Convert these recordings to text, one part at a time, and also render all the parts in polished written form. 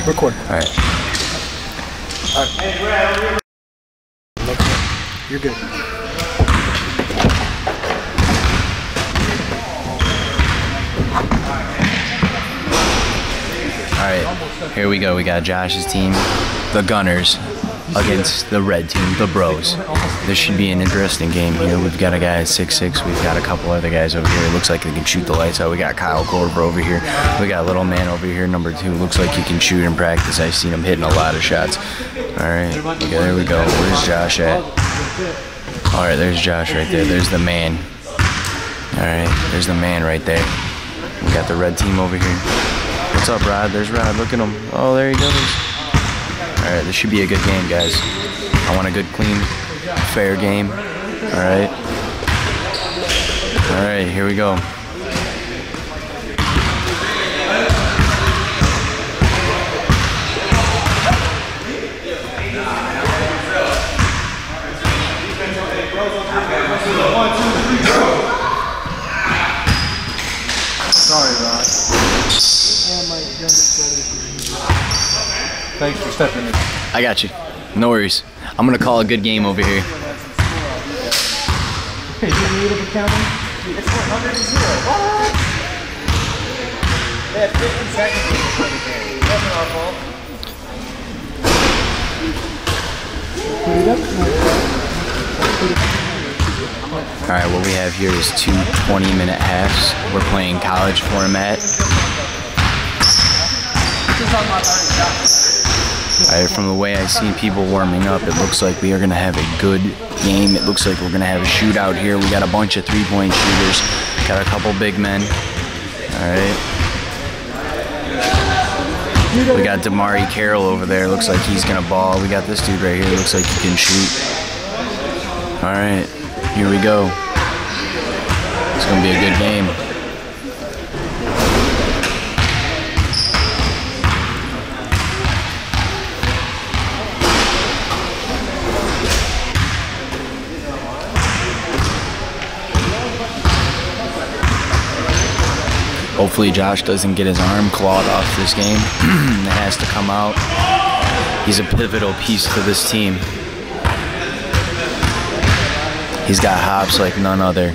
Record. All right. You're good. All right, here we go. We got Josh's team, the Gunners, against the red team, the Bros. This should be an interesting game here. We've got a guy at 6'6". We've got a couple other guys over here. It looks like they can shoot the lights out. We got Kyle Korver over here. We got little man over here, number 2. Looks like he can shoot in practice. I've seen him hitting a lot of shots. All right, okay, there we go. Where's Josh at? All right, there's Josh right there. There's the man. All right, there's the man right there. We got the red team over here. What's up, Rod? There's Rod. Look at him. Oh, there he goes. All right, this should be a good game, guys. I want a good, clean, fair game. All right. All right, here we go. Sorry, Rod. Thanks for stepping in. I got you. No worries. I'm going to call a good game over here. Hey, you need a counting? It's 100-0. What? They had 15 seconds before the game. It wasn't our fault. Put it up. All right, what we have here is 2 20-minute halves. We're playing college format. All right, from the way I see people warming up, it looks like we are going to have a good game. It looks like we're going to have a shootout here. We got a bunch of three-point shooters. Got a couple big men. All right. We got Damari Carroll over there. Looks like he's going to ball. We got this dude right here. Looks like he can shoot. All right, here we go. It's going to be a good game. Hopefully Josh doesn't get his arm clawed off this game. It has to come out. He's a pivotal piece to this team. He's got hops like none other.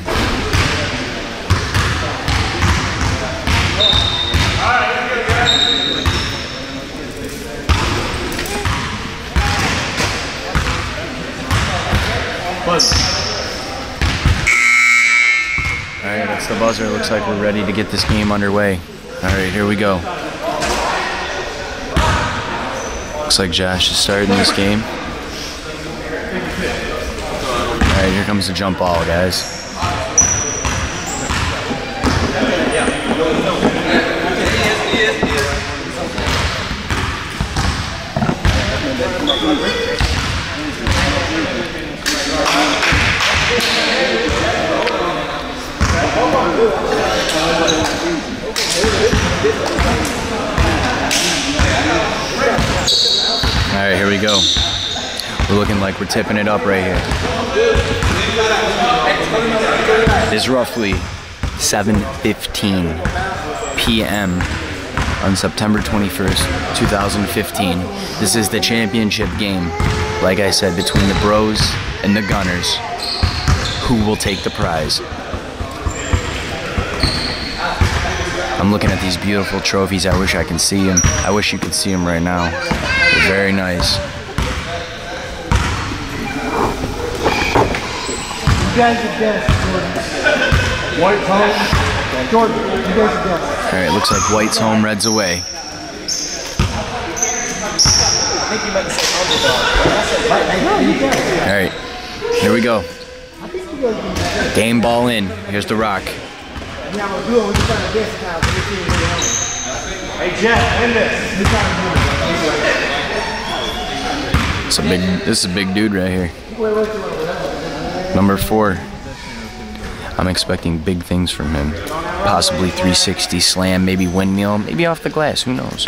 All right, that's the buzzer. Looks like we're ready to get this game underway. All right, here we go. Looks like Josh is starting this game. All right, here comes the jump ball, guys. All right, here we go. We're looking like we're tipping it up right here. It is roughly 7:15 p.m. on September 21st, 2015. This is the championship game, like I said, between the Bros and the Gunners. Who will take the prize? I'm looking at these beautiful trophies. I wish I can see them. I wish you could see them right now. They're very nice. You guys are best, Jordan. White's home. Jordan, you guys are best. All right, looks like White's home, Reds away. I think you meant to say underdog. All right, here we go. Game ball in. Here's the rock. Hey, Jeff, win this. This is a big dude right here. Number 4. I'm expecting big things from him. Possibly 360 slam, maybe windmill, maybe off the glass. Who knows?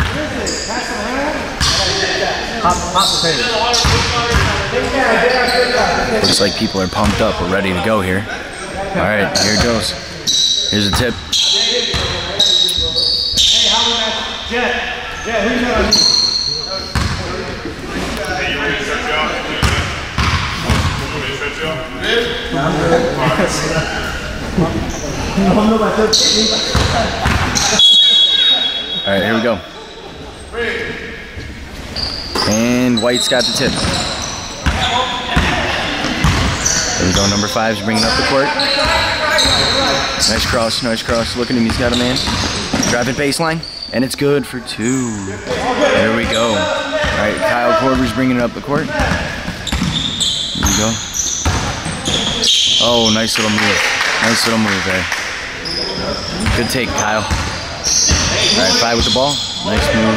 Looks like people are pumped up. We're ready to go here. All right, here it goes. Here's a tip. Hey, how about that? Jet, who's All right, here we go. And White's got the tip. There we go, number 5's bringing up the court. Nice cross, nice cross. Look at him, he's got a man. Driving baseline, and it's good for 2. There we go. All right, Kyle Korver's bringing it up the court. There we go. Oh, nice little move. Nice little move there. Good take, Kyle. All right, 5 with the ball. Nice move.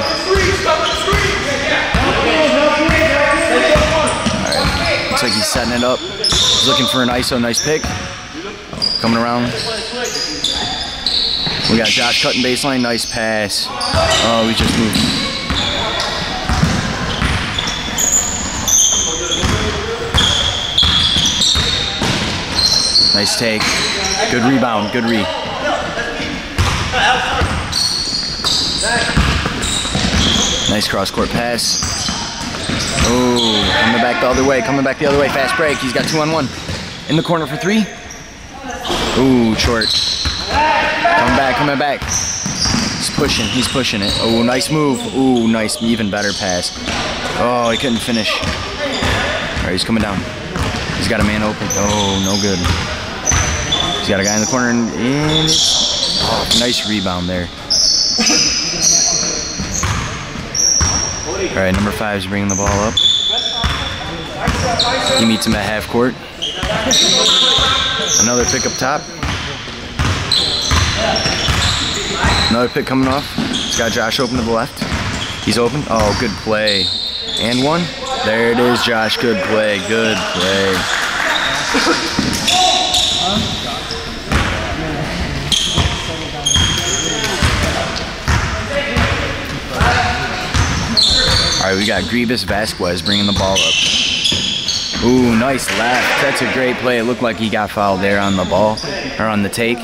All right, looks like he's setting it up. He's looking for an ISO, nice pick. Coming around. We got Josh cutting baseline, nice pass. Oh, we just moved. Nice take. Good rebound, good re. Nice cross-court pass. Oh, coming back the other way, fast break. He's got 2-on-1. In the corner for 3. Ooh, short. Coming back. He's pushing it. Oh, nice move. Ooh, nice, even better pass. Oh, he couldn't finish. All right, he's coming down. He's got a man open. Oh, no good. He's got a guy in the corner, and oh, nice rebound there. All right, number 5's bringing the ball up. He meets him at half court. Another pick up top. Another pick coming off. He's got Josh open to the left. He's open. Oh, good play. And 1. There it is, Josh. Good play. Good play. All right, we got Grievous Vasquez bringing the ball up. Ooh, nice left. That's a great play. It looked like he got fouled there on the ball, or on the take.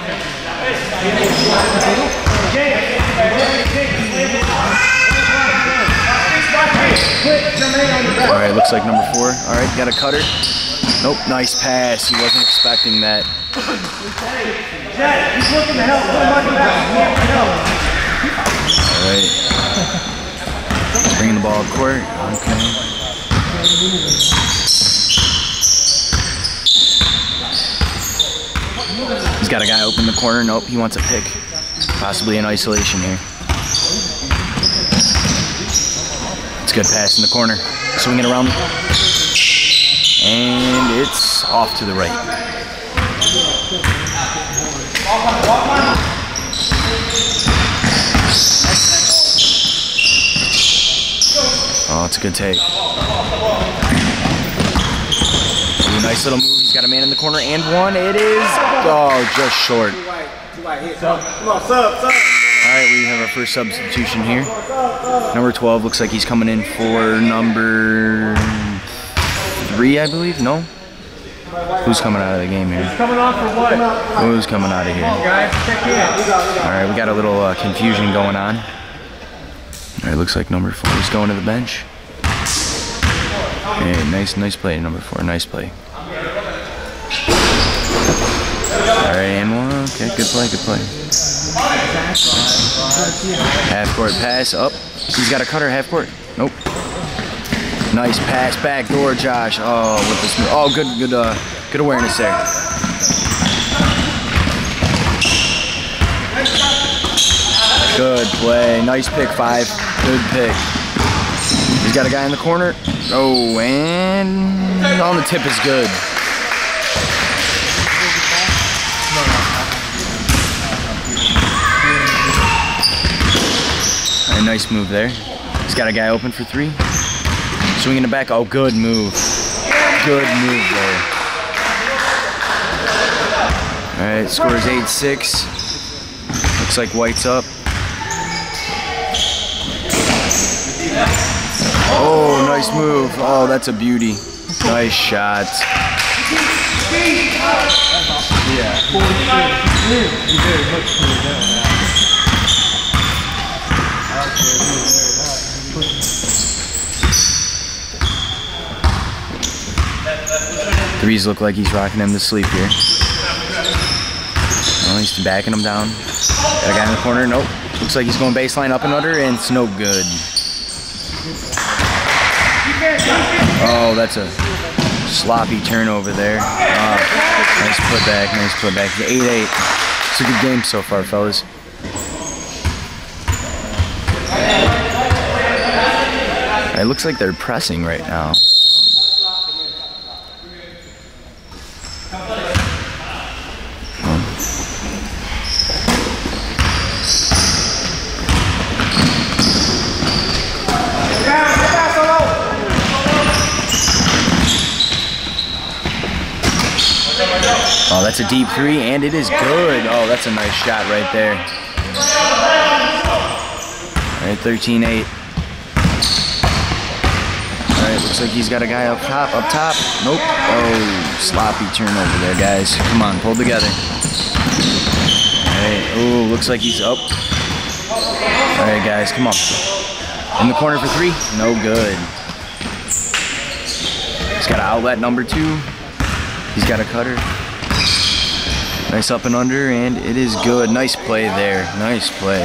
All right, looks like number 4. All right, got a cutter. Nope, nice pass. He wasn't expecting that. All right. He's bringing the ball up court. Okay. He's got a guy open the corner. Nope, he wants a pick. Possibly in isolation here. It's a good pass in the corner. Swinging around. And it's off to the right. Oh, it's a good take. Ooh, nice little move. He's got a man in the corner and 1. It is, oh, just short. Alright, we have our first substitution here. Number 12 looks like he's coming in for number 3, I believe. No? Who's coming out of the game here? Who's coming off for what? Who's coming out of here? Guys, check in. Alright, we got a little confusion going on. Alright, looks like number 4 is going to the bench. Hey, nice play, number 4. Nice play. Alright, and 1. Okay, good play, good play. Half court pass up. He's got a cutter, half court. Nope. Nice pass, back door, Josh. Oh, with this move. Oh, good awareness there. Good play. Nice pick, 5. Good pick. He's got a guy in the corner. Oh, and on the tip is good. A nice move there. He's got a guy open for 3. Swinging it back. Oh, good move. Good move there. All right, score is 8-6. Looks like White's up. Oh, nice move. Oh, that's a beauty. Nice shot. Yeah. Threes look like he's rocking him to sleep here. Oh, he's backing him down. Got a guy in the corner. Nope. Looks like he's going baseline up and under, and it's no good. Oh, that's a sloppy turnover there. Nice putback, nice putback. 8-8. It's a good game so far, fellas. It looks like they're pressing right now. Oh, that's a deep three, and it is good. Oh, that's a nice shot right there. All right, 13-8. All right, looks like he's got a guy up top. Nope. Oh, sloppy turnover there, guys. Come on, pull together. All right, oh, looks like he's up. All right, guys, come on. In the corner for three. No good. He's got an outlet number 2. He's got a cutter. Nice up and under, and it is good. Nice play there. Nice play.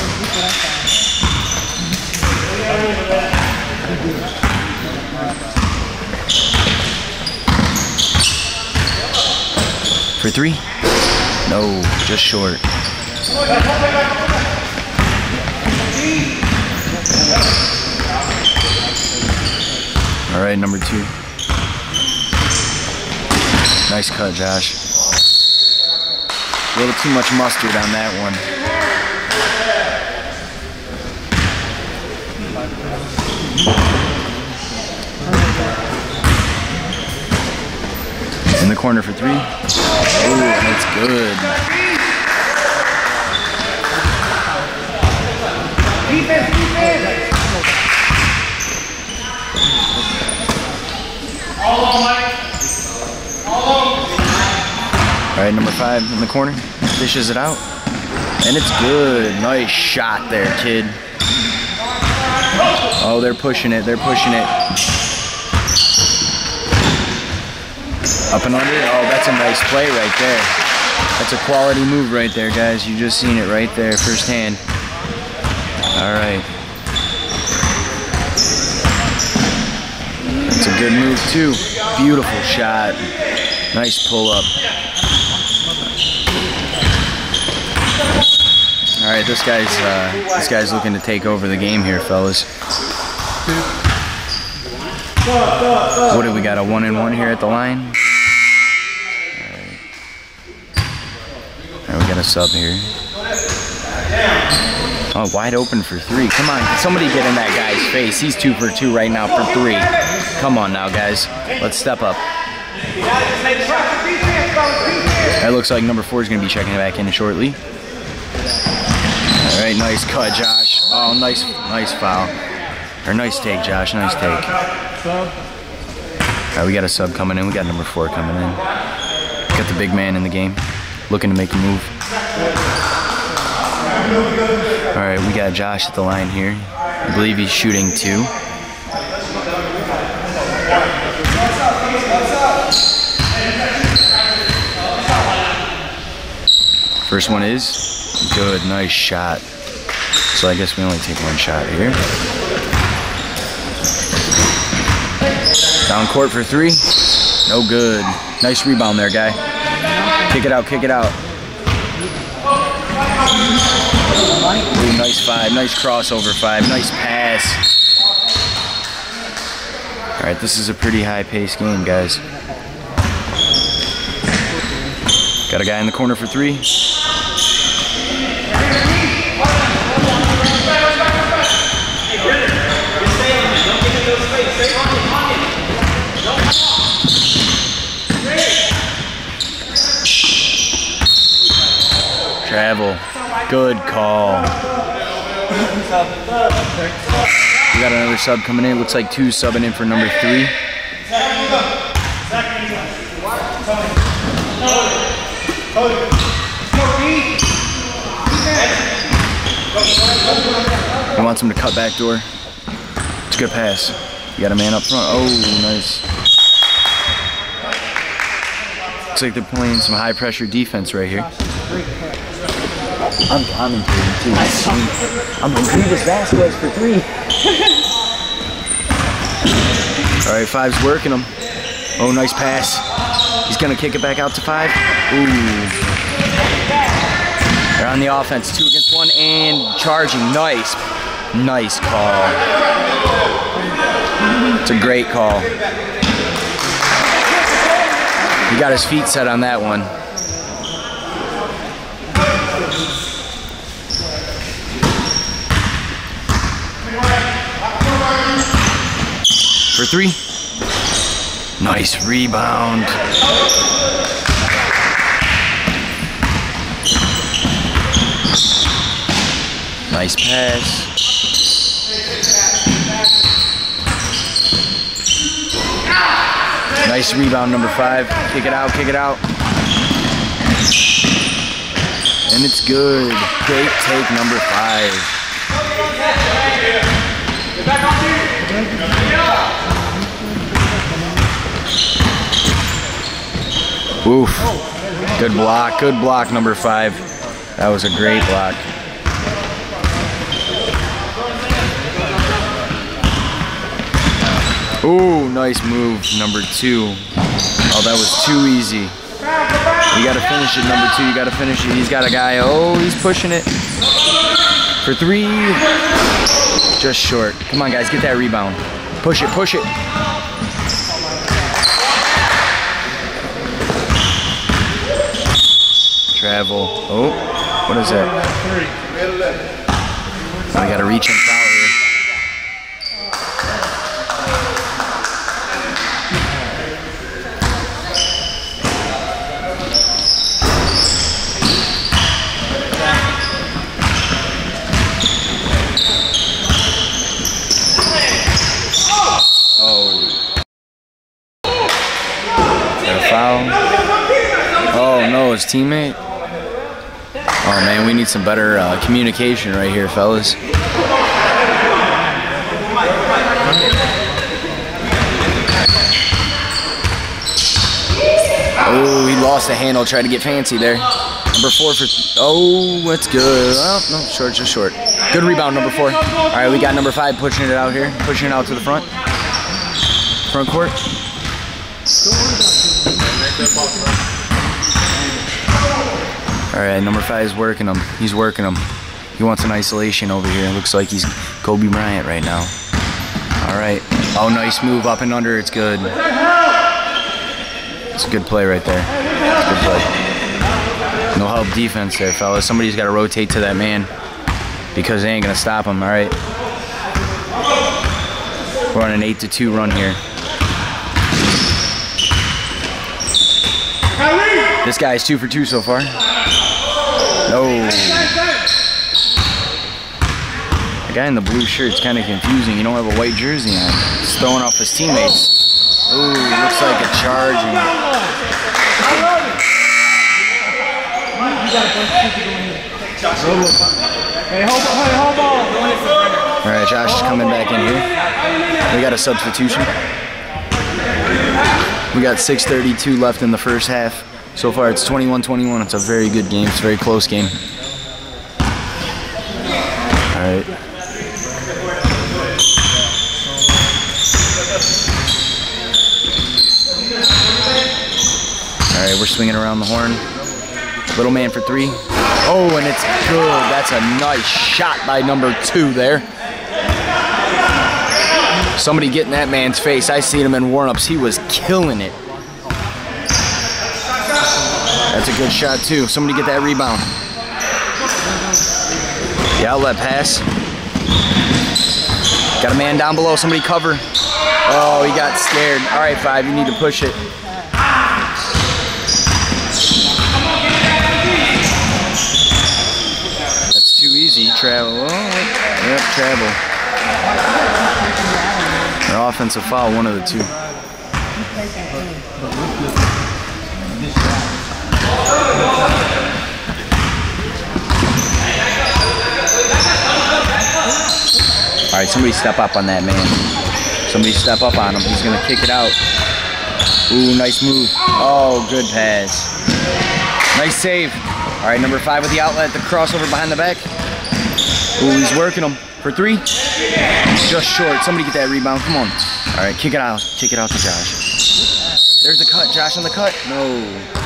For three? No, just short. All right, number 2. Nice cut, Josh. A little too much mustard on that one. In the corner for 3. Oh, that's good. All right, number 5 in the corner, dishes it out, and it's good. Nice shot there, kid. Oh, they're pushing it, they're pushing it. Up and under, oh, that's a nice play right there. That's a quality move right there, guys. You just seen it right there, firsthand. All right. That's a good move too. Beautiful shot. Nice pull up. All right, this guy's looking to take over the game here, fellas. What do we got? A 1-and-1 here at the line. All right, we got a sub here. Oh, wide open for 3. Come on, can somebody get in that guy's face? He's 2 for 2 right now for 3. Come on now, guys. Let's step up. That looks like number 4 is going to be checking it back in shortly. All right, nice cut, Josh. Oh, nice foul. Or nice take, Josh. Nice take. All right, we got a sub coming in. We got number 4 coming in. Got the big man in the game, looking to make a move. All right, we got Josh at the line here. I believe he's shooting 2. First one is good, nice shot. So I guess we only take 1 shot here. Down court for 3. No good. Nice rebound there, guy. Kick it out, kick it out. Ooh, nice 5, nice crossover 5, nice pass. All right, this is a pretty high-paced game, guys. Got a guy in the corner for 3. Travel. Good call. We got another sub coming in. Looks like 2 subbing in for number 3. He wants him to cut back door. It's a good pass. You got a man up front. Oh, nice. Looks like they're playing some high pressure defense right here. I'm commentating too. I'm gonna do this Vasquez for 3. All right, 5's working him. Oh, nice pass. He's gonna kick it back out to 5. Ooh. They're on the offense, 2 against 1 and charging. Nice. Nice call. It's a great call. He got his feet set on that one. For 3. Nice rebound. Nice pass. Nice rebound, number 5. Kick it out, kick it out. And it's good. Great take, number 5. Oof. Good block, number 5. That was a great block. Ooh, nice move, number 2. Oh, that was too easy. You gotta finish it, number 2. You gotta finish it. He's got a guy. Oh, he's pushing it. For 3. Just short. Come on, guys, get that rebound. Push it, push it. Travel. Oh, what is that? I gotta reach and foul here. Oh no, his teammate. Oh man, we need some better communication right here, fellas. Oh, he lost the handle, tried to get fancy there. Number 4 for, oh, that's good. Oh, no, short, just short. Good rebound, number 4. All right, we got number 5 pushing it out here, pushing it out to the front. Front court. All right, number 5 is working him. He's working him. He wants an isolation over here. It looks like he's Kobe Bryant right now. All right. Oh, nice move up and under. It's good. It's a good play right there. It's a good play. No help defense there, fellas. Somebody's got to rotate to that man because they ain't going to stop him. All right. We're on an 8-2 run here. This guy's 2 for 2 so far. No. The guy in the blue shirt's kind of confusing. You don't have a white jersey on. He's throwing off his teammates. Ooh, looks like a charging. All right, Josh is coming back in here. We got a substitution. We got 6:32 left in the first half. So far, it's 21-21. It's a very good game. It's a very close game. All right. All right, we're swinging around the horn. Little man for 3. Oh, and it's good. That's a nice shot by number 2 there. Somebody get in that man's face. I seen him in warm-ups. He was killing it. That's a good shot too. Somebody get that rebound. The outlet pass. Got a man down below. Somebody cover. Oh, he got scared. All right, 5. You need to push it. That's too easy. Travel. Oh, yep, travel. An offensive foul, one of the 2. All right, somebody step up on that man. Somebody step up on him. He's gonna kick it out. Ooh, nice move. Oh, good pass. Nice save. All right, number 5 with the outlet, the crossover behind the back. Ooh, he's working him for 3. He's just short. Somebody get that rebound. Come on. All right, kick it out. Kick it out to Josh. There's the cut. Josh on the cut. No.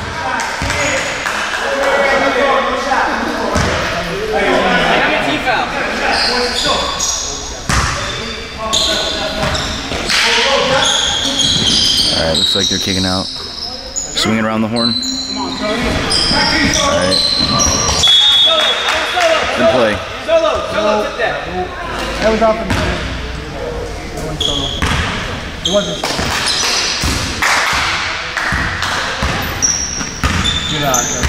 All right, looks like they're kicking out. Swinging around the horn. All right. Good play. Solo, take that. That was off in the game. That went solo. It wasn't solo. Get out, get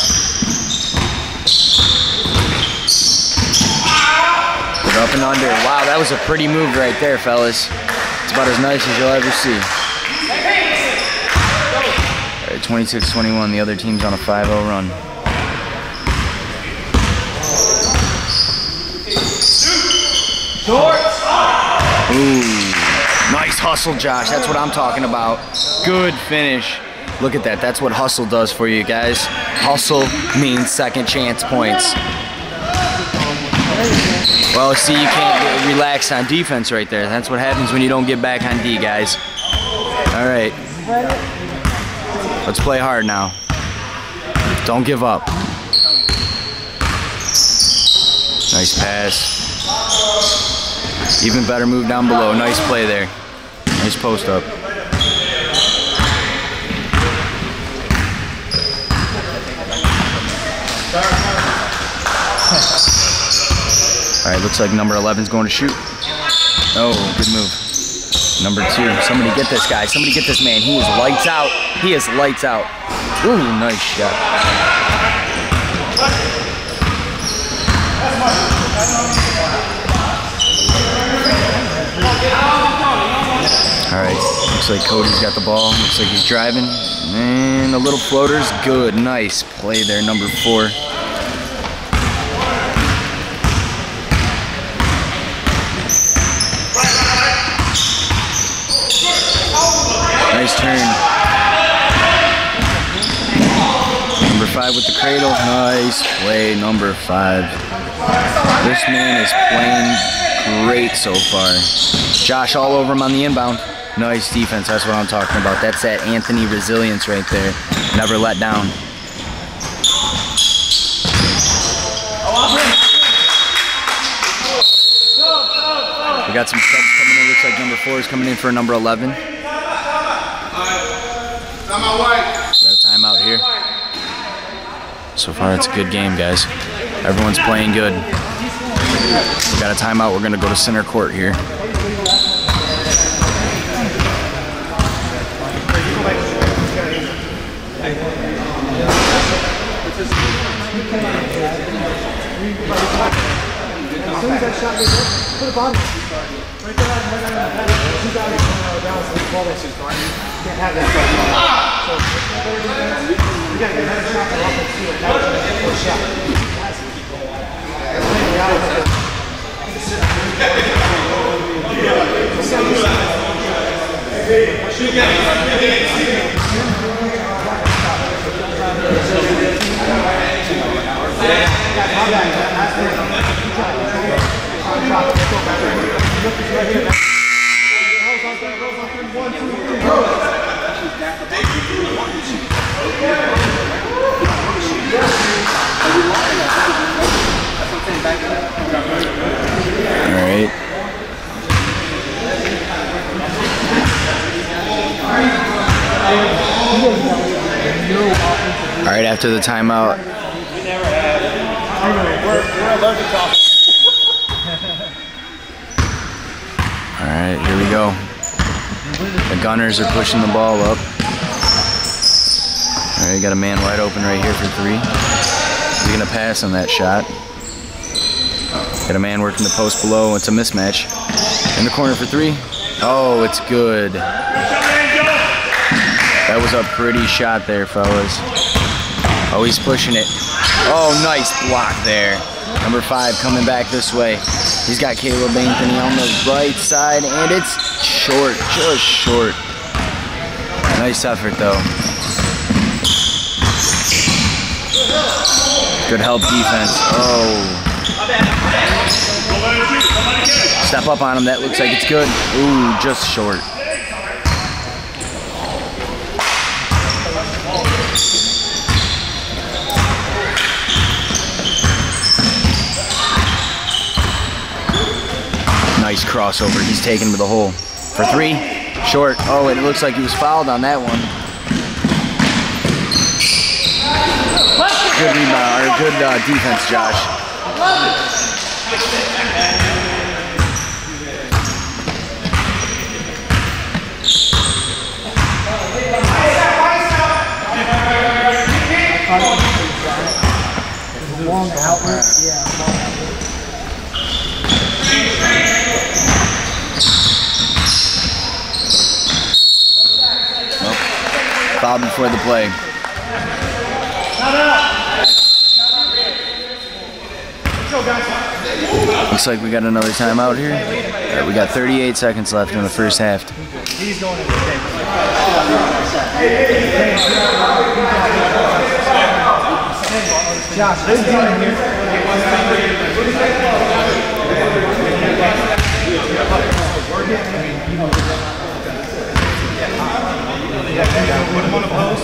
out. Put up and under. Wow, that was a pretty move right there, fellas. It's about as nice as you'll ever see. All right, 26-21. The other team's on a 5-0 run. Ooh, nice hustle, Josh. That's what I'm talking about. Good finish. Look at that. That's what hustle does for you guys. Hustle means second chance points. Well, see, you can't relax on defense right there. That's what happens when you don't get back on D, guys. All right. Let's play hard now. Don't give up. Nice pass. Even better move down below. Nice play there. Nice post up. All right, looks like number 11's going to shoot. Oh, good move. Number 2. Somebody get this guy. Somebody get this man. He is lights out. He is lights out. Ooh, nice shot. All right, looks like Cody's got the ball. Looks like he's driving. And the little floater's good. Nice play there, number 4. Nice turn. Number 5 with the cradle. Nice play, number 5. This man is playing great so far. Josh all over him on the inbound. Nice defense, that's what I'm talking about. That's that Anthony resilience right there. Never let down. We got some subs coming in. Looks like number 4 is coming in for number 11. Got a timeout here. So far, it's a good game, guys. Everyone's playing good. We got a timeout. We're going to go to center court here. As soon as that shot goes up, put a body. Right there, you got it. Can't have that. So, you got to get another shot for offense too. First shot. Alright. Alright, after the timeout. Alright, here we go. The Gunners are pushing the ball up. Alright, got a man wide open right here for 3. He's gonna pass on that shot. Got a man working the post below. It's a mismatch. In the corner for 3. Oh, it's good. That was a pretty shot there, fellas. Oh, he's pushing it. Oh, nice block there. Number 5 coming back this way. He's got Caleb Anthony on the right side, and it's short, just short. Nice effort though. Good help defense. Oh. Step up on him. That looks like it's good. Ooh, just short. Nice crossover. He's taken to the hole. For three. Short. Oh, and it looks like he was fouled on that one. Good rebound, or good defense, Josh. Long outlet, yeah. Foul before the play. Looks like we got another timeout here. We got 38 seconds left in the first half. He's going in the Josh, this is here. Put him on the post.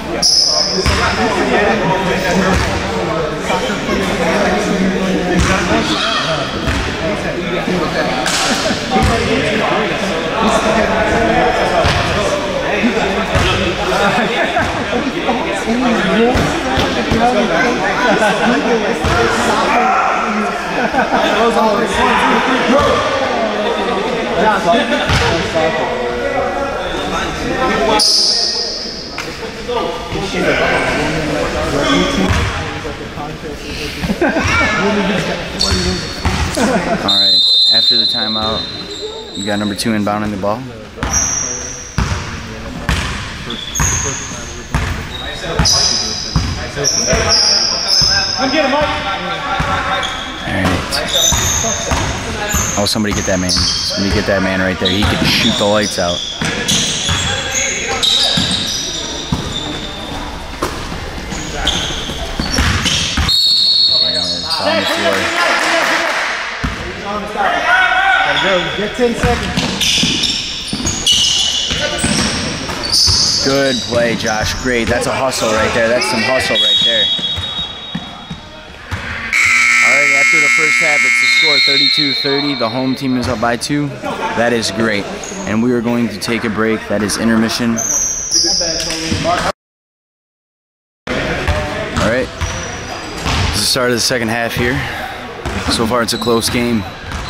All right, after the timeout, we got number 2 inbounding the ball. Come get him, Mike. All right. Oh, somebody get that man. Somebody get that man right there. He could shoot the lights out. Gotta go. Get 10 seconds. Good play, Josh. Great. That's a hustle right there. That's some hustle right there. All right, after the first half, it's the score 32-30. The home team is up by 2. That is great. And we are going to take a break. That is intermission. All right. This is the start of the second half here. So far, it's a close game.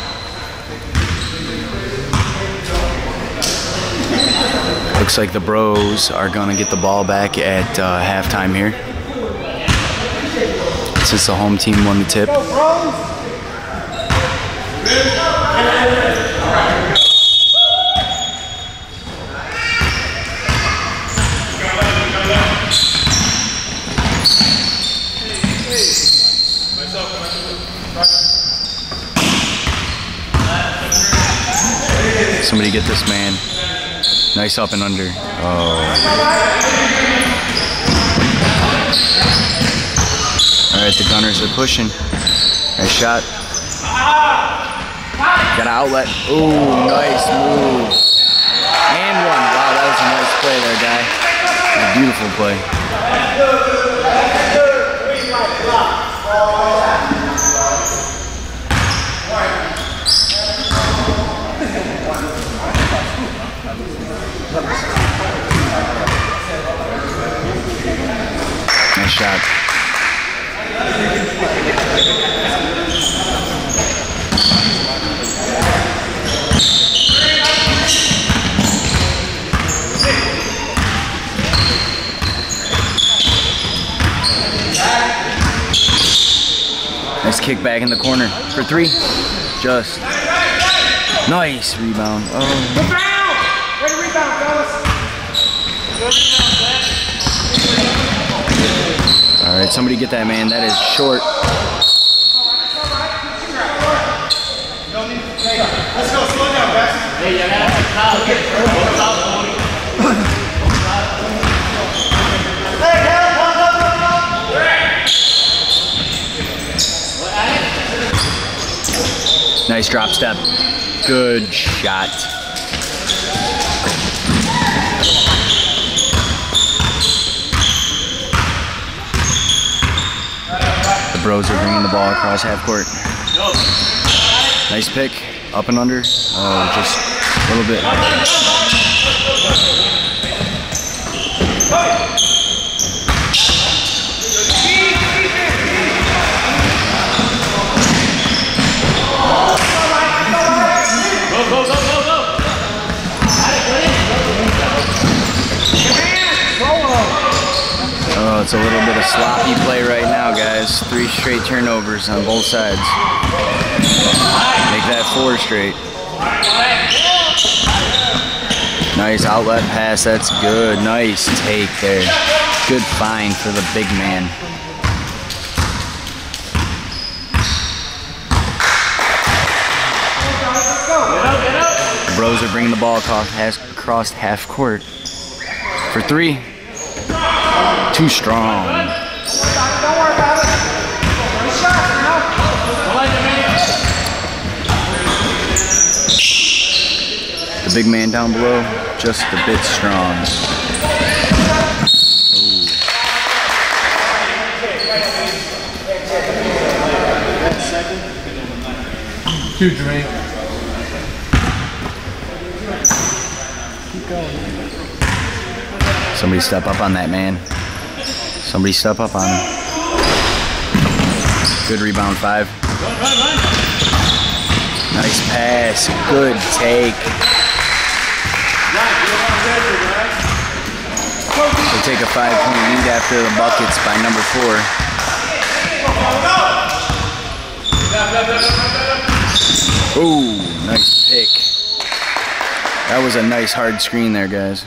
Looks like the Bros are going to get the ball back at halftime here, since the home team won the tip. Somebody get this man. Nice up and under. Oh. All right, the Gunners are pushing. Nice shot. Got an outlet. Ooh, nice move. And one. Wow, that was a nice play there, guy. A beautiful play. Nice shot. Nice kick back in the corner for 3. Just nice rebound. Oh. Good rebound, fellas. Good rebound, All right, somebody get that man. That is short. Let's go, slow down, guys. Nice drop step. Good shot. The Bros are bringing the ball across half court. Nice pick. Up and under. Oh, just a little bit. Oh, it's a little bit of sloppy play right now, guys. 3 straight turnovers on both sides. Make that 4 straight. Nice outlet pass, that's good. Nice take there. Good find for the big man. The Bros are bringing the ball across half court for 3. Too strong. Don't worry about it. Good shot now. The big man down below, just a bit strong. Ooh. Two drink. Keep going. Somebody step up on that man. Somebody step up on him. Good rebound, 5. Nice pass. Good take. They take a 5-point lead after the buckets by number 4. Ooh, nice pick. That was a nice hard screen there, guys.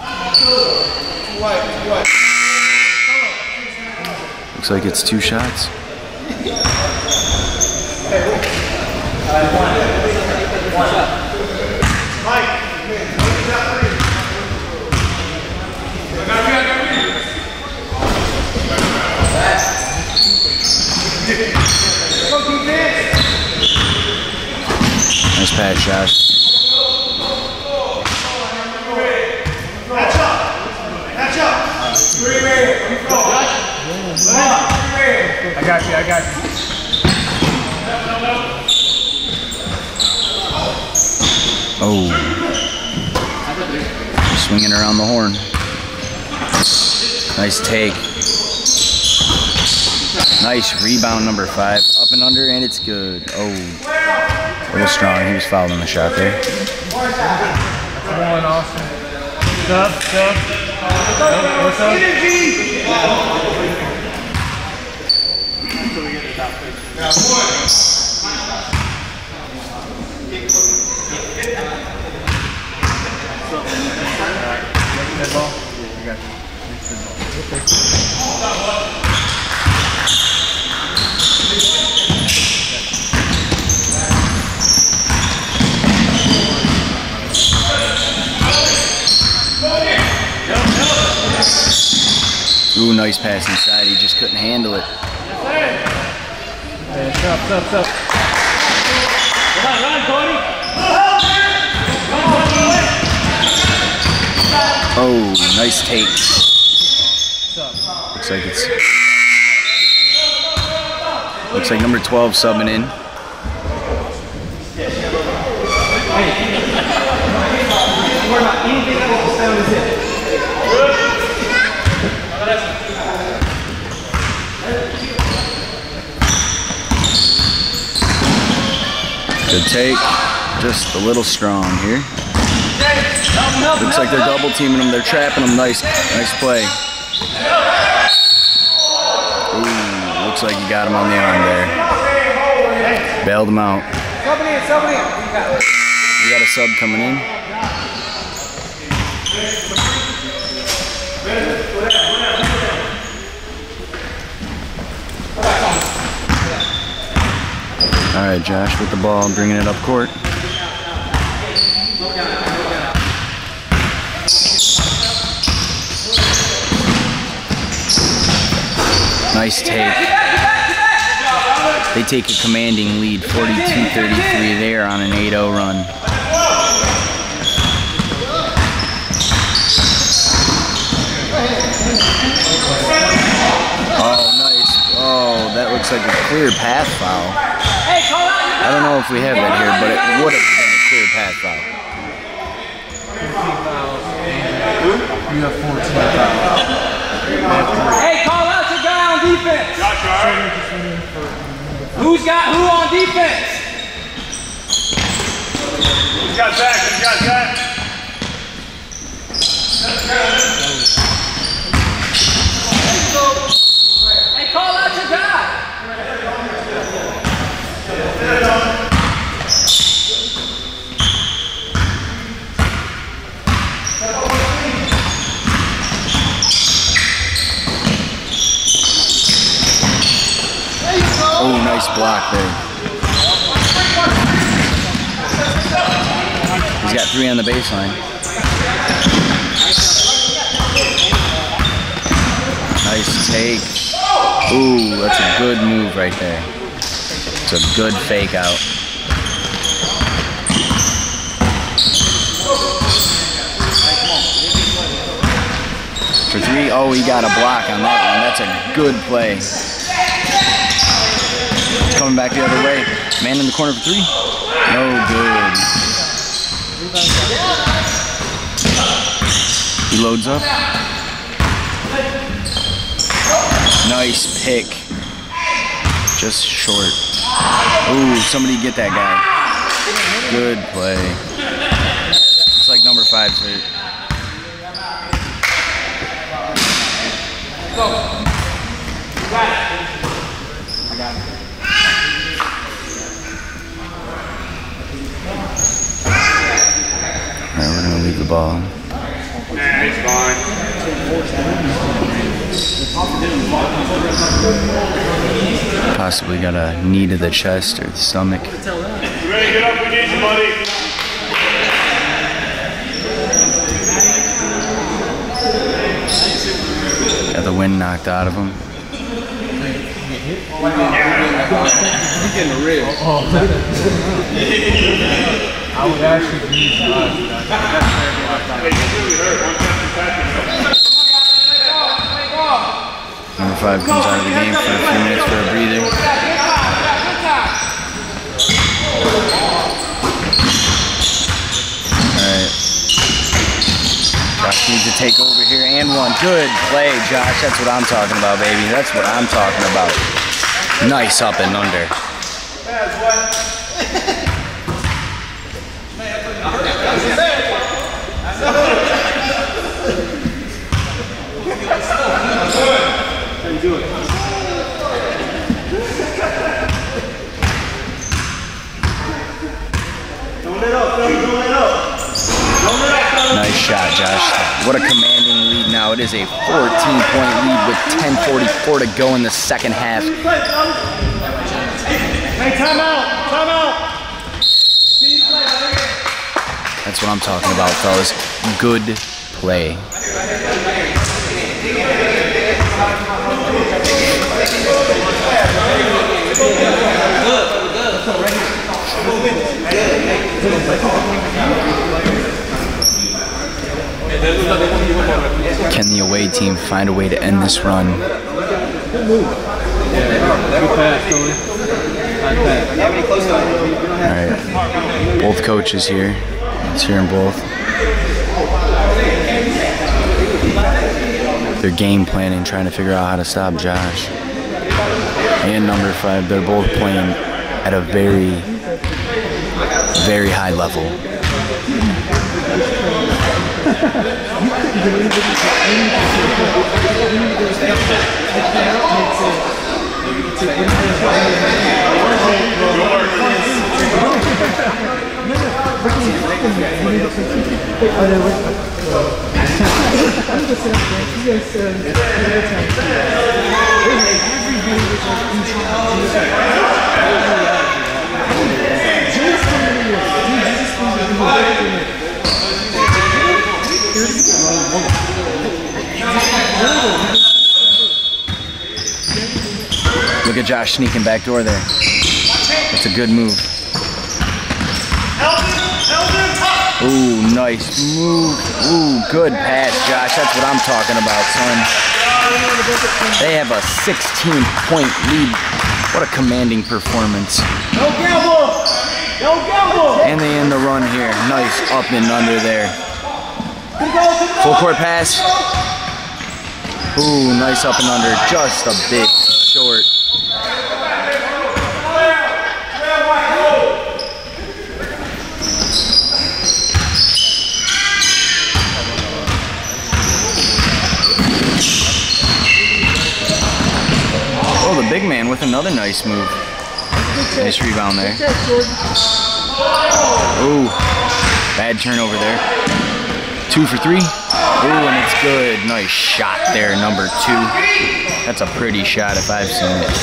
Looks like it's 2 shots. Nice pass, Josh. I got you. Oh. Swinging around the horn. Nice take. Nice rebound, number 5. Up and under, and it's good. Oh. A little strong. He was fouled on the shot there. One, Austin. What's up? Ooh, nice pass inside. He just couldn't handle it. Stop. Run, Cody. Oh, nice take. Looks like number 12 subbing in. Good take, just a little strong here. Looks like they're double teaming him, they're trapping him. Nice play. Ooh, looks like you got him on the arm there. Bailed him out. We got a sub coming in. All right, Josh with the ball, bringing it up court. Nice take. They take a commanding lead, 42-33. They are on an 8-0 run. Oh, nice. Oh, that looks like a clear path foul. I don't know if we have that here, but it would have been a clear path foul. You have 14 fouls. Hey, call out your guy on defense. Who's got who on defense? Who's got Zach? Who's got Zach? Hey, call out your guy. Oh, nice block there. He's got 3 on the baseline. Nice take. Ooh, that's a good move right there. It's a good fake out. For 3, oh, he got a block on that one. That's a good play. Coming back the other way. Man in the corner for 3. No good. He loads up. Nice pick. Just short. Ooh, somebody get that guy. Good play. It's like number 5's hurt. I got it. Alright, we're gonna leave the ball. Nah, it's fine. Possibly got a knee to the chest or the stomach. You ready to get up? We need you, buddy. Got the wind knocked out of him. He's getting a rib. I would actually use Number 5 comes out of the game for a few minutes for a breather. Alright. Josh needs to take over here and 1. Good play, Josh. That's what I'm talking about, baby. That's what I'm talking about. Nice up and under. Nice shot, Josh. What a commanding lead now. It is a 14-point lead with 10:44 to go in the second half. Hey, time out. Time out. That's what I'm talking about, fellas. Good play. Can the away team find a way to end this run? Alright, both coaches here. Let's hear them both. They're game planning, trying to figure out how to stop Josh. And number 5, they're both playing at a very, very high level. Look at at Josh sneaking back door there. That's a good move. Ooh, nice move. Ooh, good pass, Josh. That's what I'm talking about, son. They have a 16-point lead. What a commanding performance. No gamble! No gamble! And they end the run here. Nice up and under there. Full court pass. Ooh, nice up and under. Just a bit short. Oh, the big man with another nice move. Nice rebound there. Ooh, bad turnover there. 2 for 3. Ooh, and it's good. Nice shot there, number 2. That's a pretty shot if I've seen it.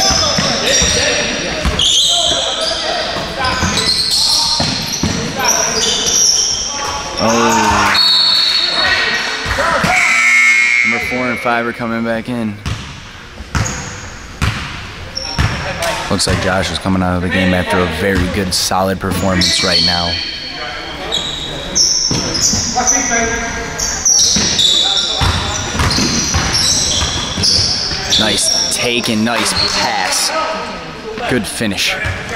Oh. Number 4 and 5 are coming back in. Looks like Josh is coming out of the game after a very good, solid performance right now. Nice take and nice pass. Good finish.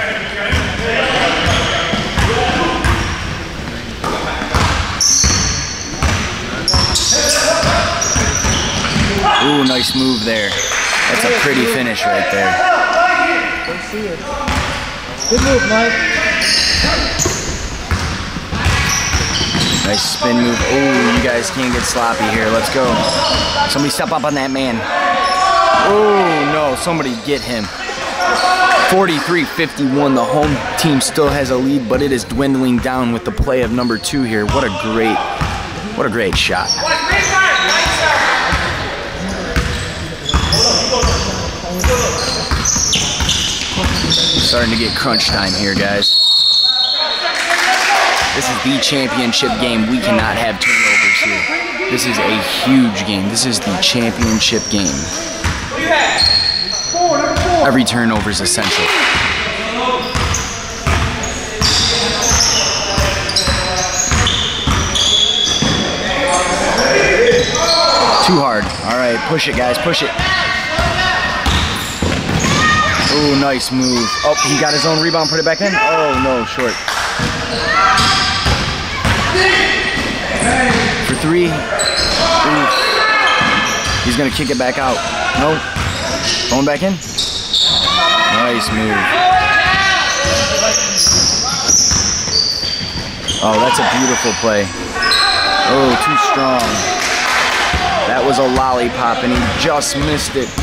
Ooh, nice move there. That's a pretty finish right there. Good move, Mike. Nice spin move. Oh, you guys can't get sloppy here. Let's go. Somebody step up on that man. Oh, no. Somebody get him. 43-51. The home team still has a lead, but it is dwindling down with the play of number 2 here. What a great shot. Starting to get crunch time here, guys. This is the championship game. We cannot have turnovers here. This is a huge game. This is the championship game. Every turnover is essential. Too hard. All right, push it, guys. Push it. Oh, nice move. Oh, he got his own rebound, put it back in. Oh, no, short. For 3. Ooh. He's going to kick it back out. No. Going back in. Nice move. Oh, that's a beautiful play. Oh, too strong. That was a lollipop, and he just missed it.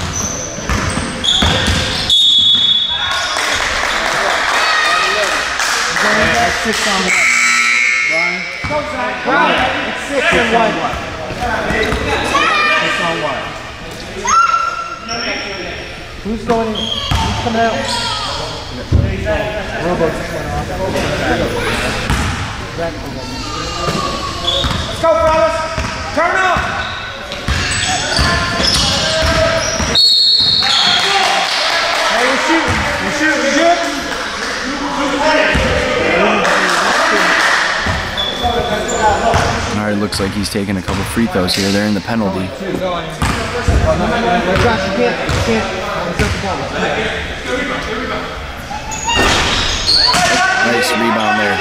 It's 6 on 1. Brian. It's 6 and 1. 6 on 1. Who's going in? Who's coming out? Robo just went off. Let's go, fellas. Turn up. Hey, we're shooting. We're shooting. You good? All right, looks like he's taking a couple free throws here. They're in the penalty. Josh, you can't. Nice rebound there.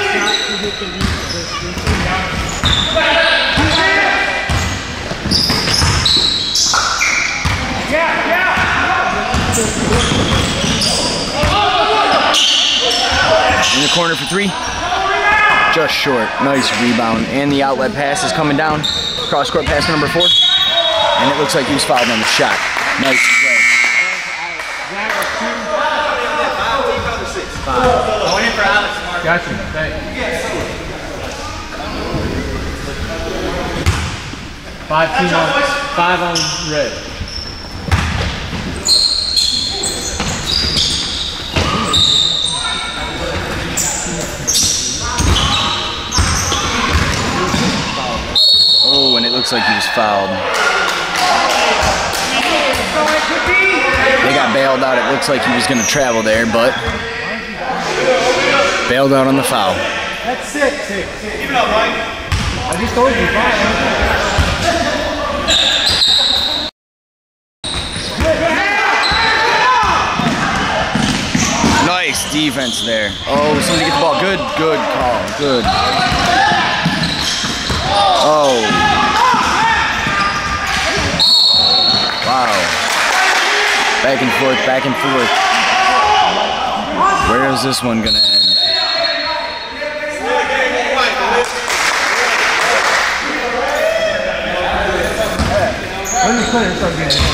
In the corner for 3. Just short. Nice rebound. And the outlet pass is coming down. Cross court pass to number 4. And it looks like he was fouled on the shot. Nice play. Going in for Alex. Gotcha. Thanks. 5 on red. Looks like he was fouled. They got got bailed out. It looks like he was going to travel there, but bailed out on the foul. That's 6. Keep it up, Mike. I just told you, 5. Nice defense there. Oh, somebody get the ball. Good call. Good. Oh. Wow. Back and forth, back and forth. Where is this one gonna end? When the players start getting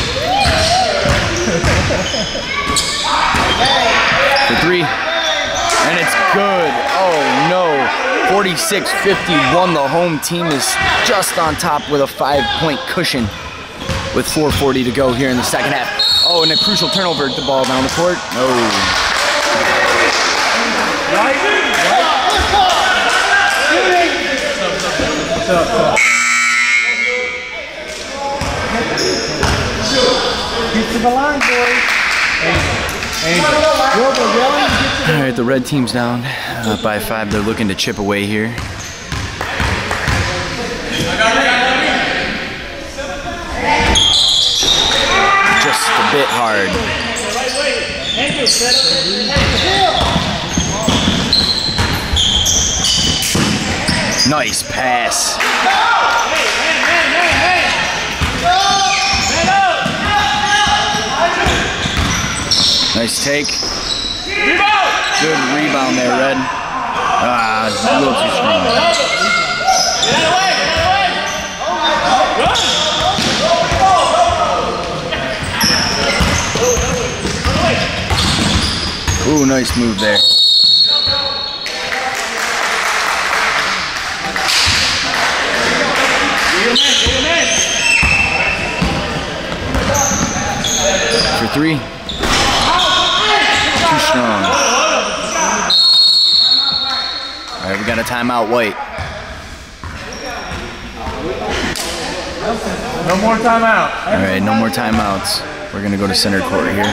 For 3, and it's good. Oh no, 46-51. The home team is just on top with a 5-point cushion with 4:40 to go here in the second half. Oh, and a crucial turnover, the ball down the court. No. Get to the line, boys. All right, the red team's down by 5. They're looking to chip away here. Just a bit hard. Nice pass. Nice take. Good rebound there, Red. Ah, it's a little too strong. Ooh, nice move there. For 3. Too strong. All right, we got a timeout, White. No more timeout. All right, no more timeouts. We're gonna go to center court here.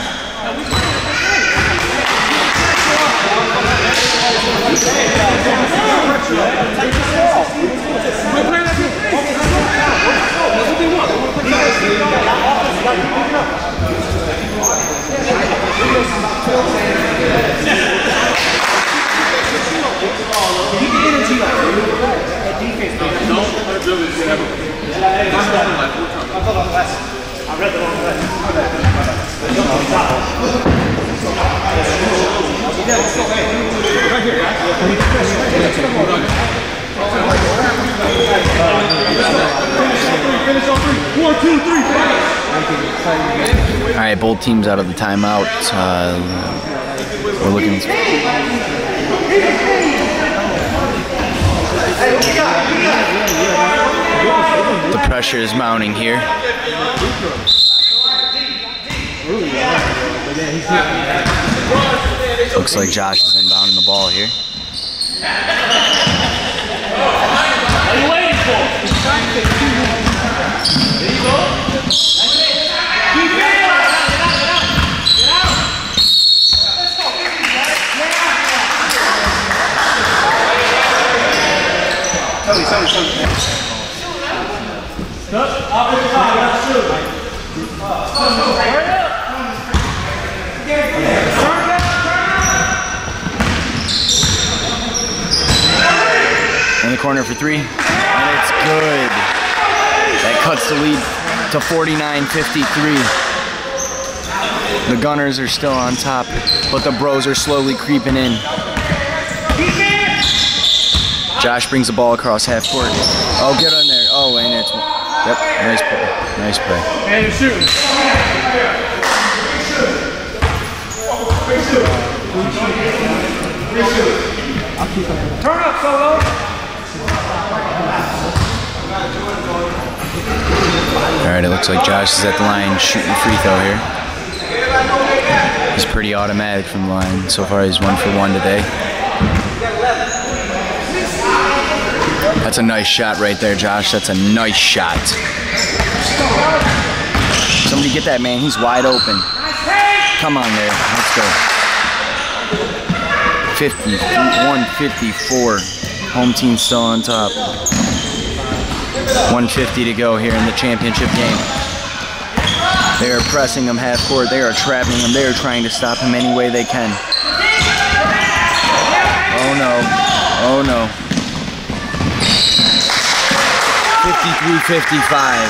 All right, both teams out of the timeout. We're looking. The pressure is mounting here. Looks like Josh is inbounding the ball here. What are you waiting for? There you go. In the corner for 3, and it's good. That cuts the lead to 49-53. The Gunners are still on top, but the Bros are slowly creeping in. Josh brings the ball across half court. Oh, get on there. Oh, and it's, yep, nice play. Nice play. And you're shooting. Turn up, Solo. All right, it looks like Josh is at the line shooting a free throw here. He's pretty automatic from the line. So far, he's 1 for 1 today. That's a nice shot right there, Josh. That's a nice shot. Somebody get that man. He's wide open. Come on there. Let's go. 154. Home team still on top. 150 to go here in the championship game. They are pressing him half court. They are trapping him. They are trying to stop him any way they can. Oh no. Oh no. 53-55.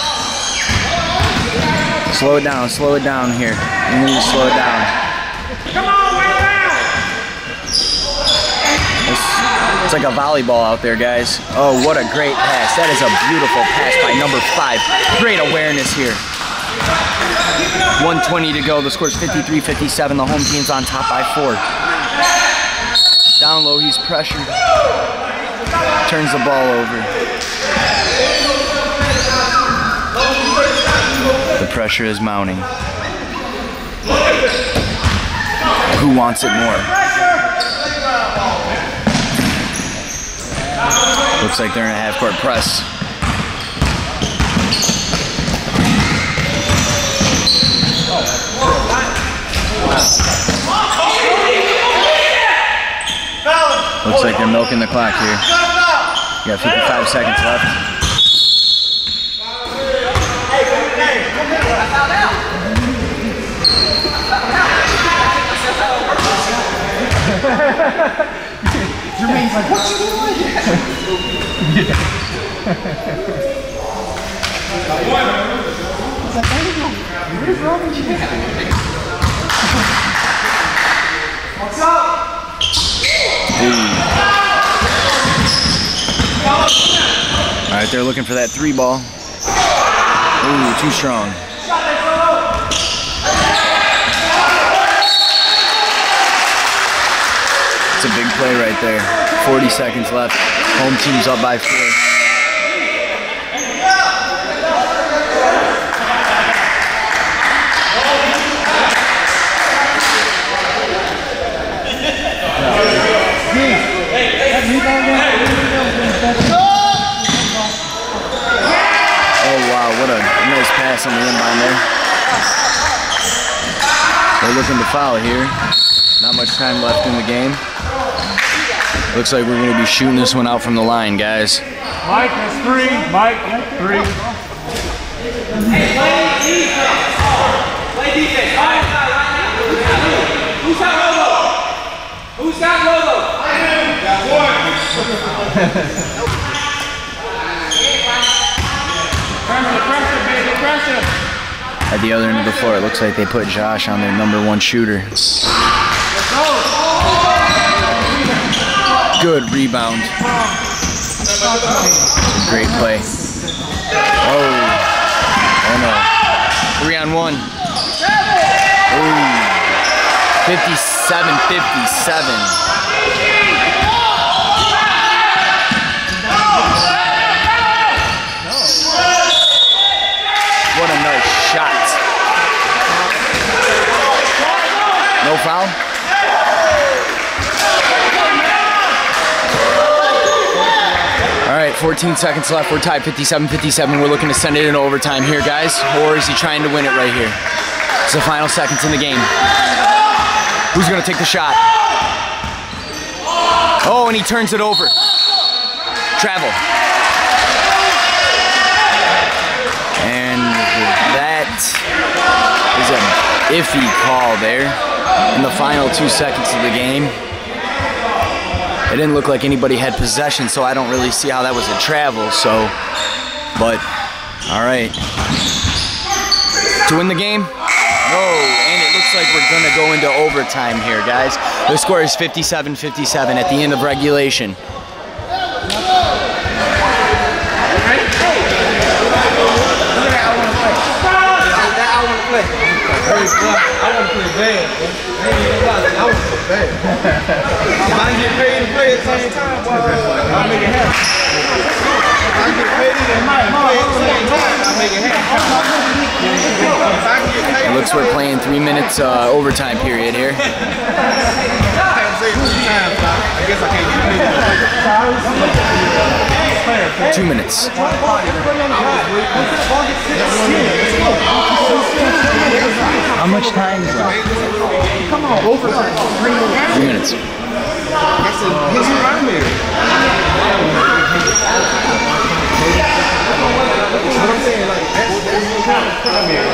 Slow it down here. You need to slow it down. Come on, wait around! It's like a volleyball out there, guys. Oh, what a great pass. That is a beautiful pass by number 5. Great awareness here. 120 to go. The score's 53-57. The home team's on top by 4. Down low, he's pressured. Turns the ball over. The pressure is mounting. Who wants it more? Looks like they're in a half-court press. Looks like they're milking the clock here. You got 55 seconds left. Jermaine's like, what you doing? He's like, there you go. What is wrong with you? What's up? All right, they're looking for that 3 ball. Ooh, too strong. It's a big play right there. 40 seconds left. Home team's up by 4. Oh wow, what a nice pass on the inbound there. They're looking to foul here. Not much time left in the game. Looks like we're going to be shooting this one out from the line, guys. Mike has 3. Mike, 3. Hey, play defense. Play defense. Who's got Rolo? Who's got Rolo? I got 1. Pressure, baby, pressure. At the other end of the floor, it looks like they put Josh on their #1 shooter. Good rebound. Great play. Oh no. 3-on-1. Ooh. 57-57. What a nice shot. No foul? All right, 14 seconds left. We're tied 57-57. We're looking to send it in overtime here, guys. Or is he trying to win it right here? It's the final seconds in the game. Who's going to take the shot? Oh, and he turns it over. Travel. And that is an iffy call there in the final 2 seconds of the game. It didn't look like anybody had possession, so I don't really see how that was a travel, so, but, all right. To win the game? No, and it looks like we're gonna go into overtime here, guys. The score is 57-57 at the end of regulation. I want to play bad, bro. I want to play bad. If I get paid to play at the same time, boy, I'll make it happen. If I get paid and play at the same time, I'll make it happen. It looks we're playing 3 minutes overtime period here. I can say it 3 times, but I guess I can't get paid. 2 minutes. How much time is left? Come on, overtime. 3 minutes. That's his primary. What I'm saying, like, that's primary.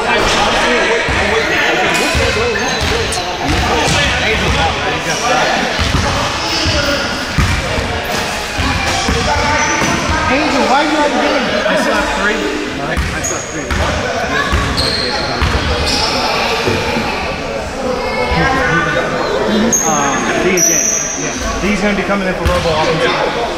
Angel, why you not doing it? I still have 3. I still have 3. D and James. Yeah. D's going to be coming in for robo offensive.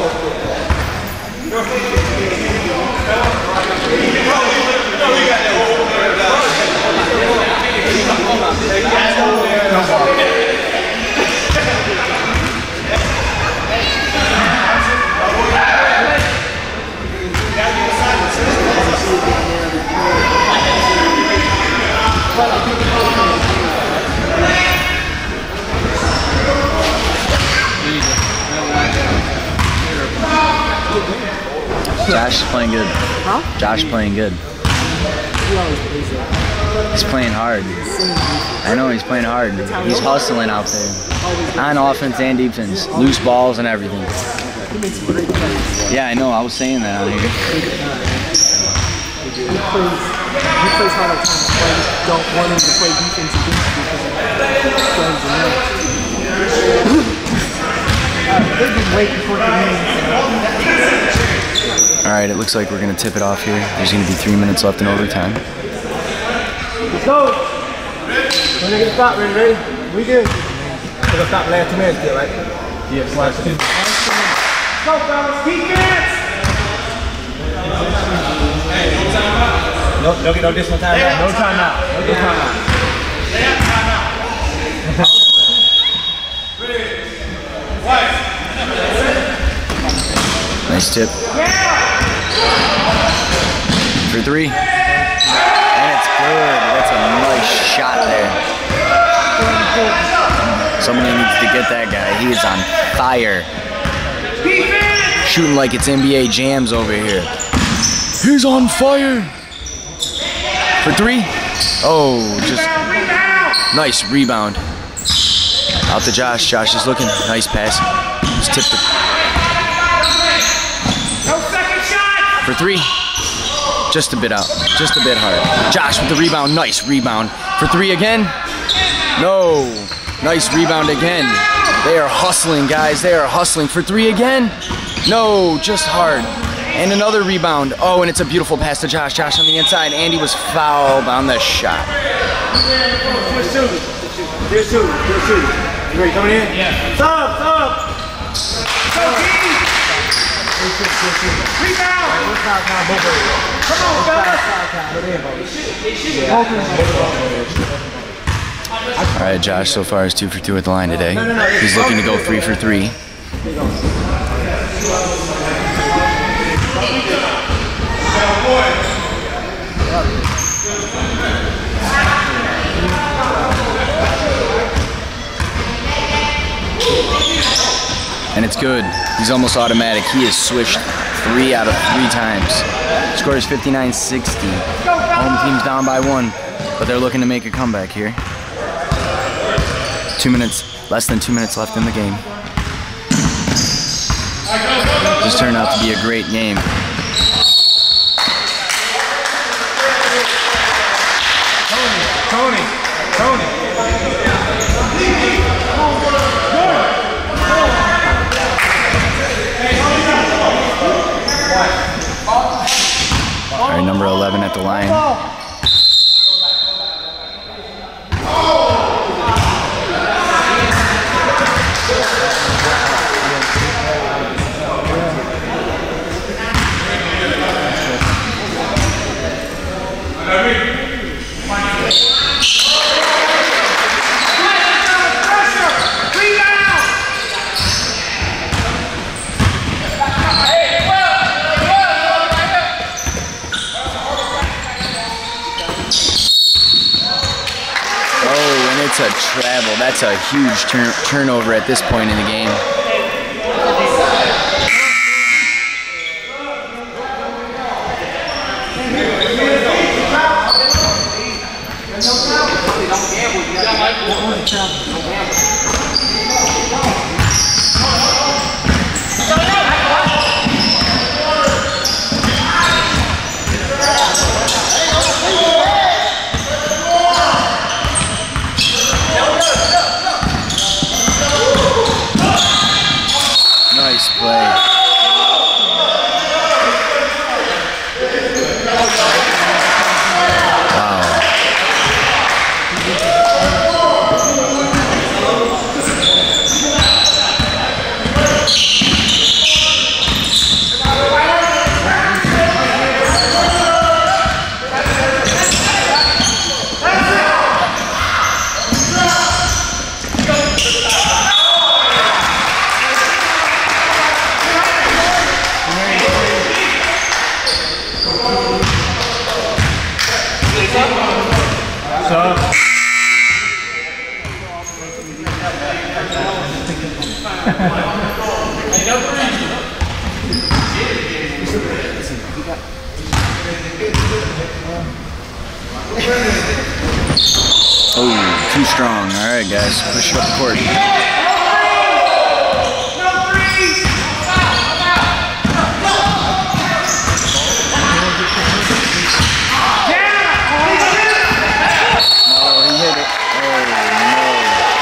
Josh is playing good. Huh? Josh playing good. He's playing hard. I know he's playing hard. He's hustling out there. On offense and defense. Loose balls and everything. Yeah, I know. I was saying that on here. He plays hard at times. I don't want him to play defense they've been waiting for Alright, it looks like we're going to tip it off here. There's going to be 3 minutes left in overtime. Let's go. When they get stopped, ready? We good. We're going to stop last 2 minutes still, right? Yes, last 2. Go, fellas. Defense! No, don't get no additional time out. No time out. No time out. Nice tip. For 3. And it's good. That's a nice shot there. Somebody needs to get that guy. He is on fire. Shooting like it's NBA jams over here. He's on fire. For 3. Oh, just nice rebound. Out to Josh. Josh is looking. Nice pass. Just tipped it. For 3. Just a bit out. Just a bit hard. Josh with the rebound. Nice rebound. For 3 again. No. Nice rebound again. They are hustling, guys. They are hustling. For 3 again. No. Just hard. And another rebound. Oh, and it's a beautiful pass to Josh. Josh on the inside. Andy was fouled on the shot. Here's two. You ready? Coming in? Yeah. Stop. Rebound! Come on, fellas! All right, Josh so far is 2 for 2 at the line today. He's looking to go 3 for 3. And it's good. He's almost automatic. He has switched 3 out of 3 times. Score is 59-60. Home team's down by 1, but they're looking to make a comeback here. 2 minutes, less than 2 minutes left in the game. This turned out to be a great game. Tony. All right, number 11 at the line. It's a travel. That's a huge turnover at this point in the game. Nice play. Oh, too strong. All right, guys, push it up the court. Oh, he hit it. Oh, no.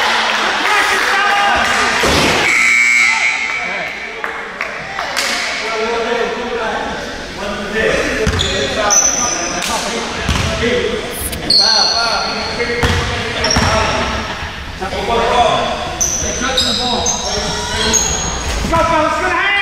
Go, fellas, good hand!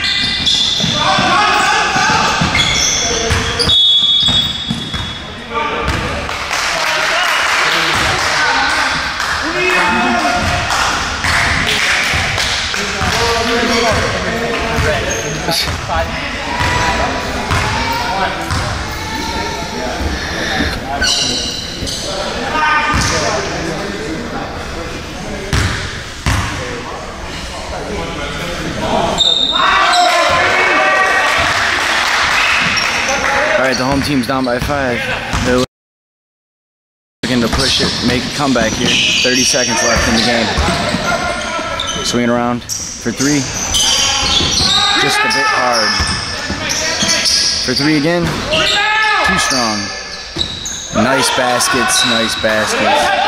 All right, the home team's down by 5. They're looking to push it, make a comeback here. 30 seconds left in the game. Swinging around for 3. Just a bit hard. For 3 again. Too strong. Nice baskets, nice baskets.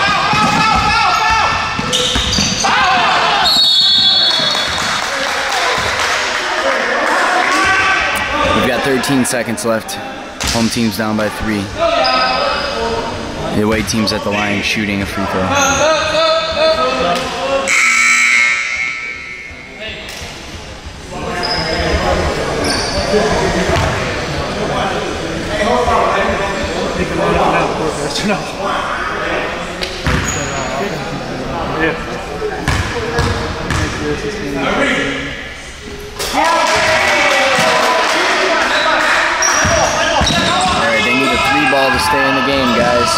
We've got 13 seconds left. Home team's down by 3. The away team's at the line shooting a free throw. Alright, they need a 3-ball to stay in the game, guys.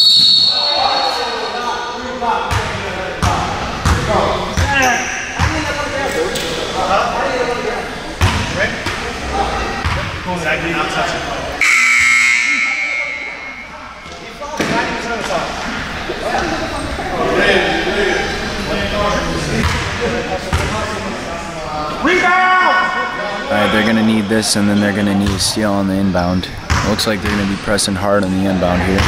Alright, they're going to need this, and then they're going to need a steal on the inbound. Looks like they're going to be pressing hard on the inbound here.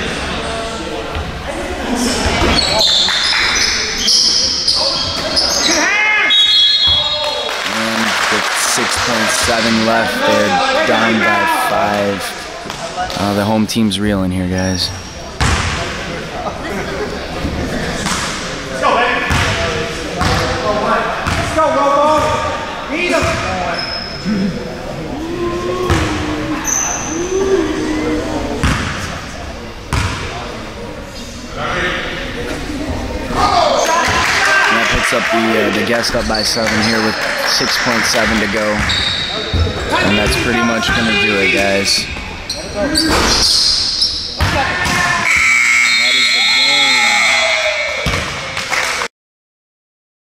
And with 6.7 left, they're down by 5. The home team's reeling here, guys. Up the guest up by 7 here with 6.7 to go, and that's pretty much gonna do it, guys.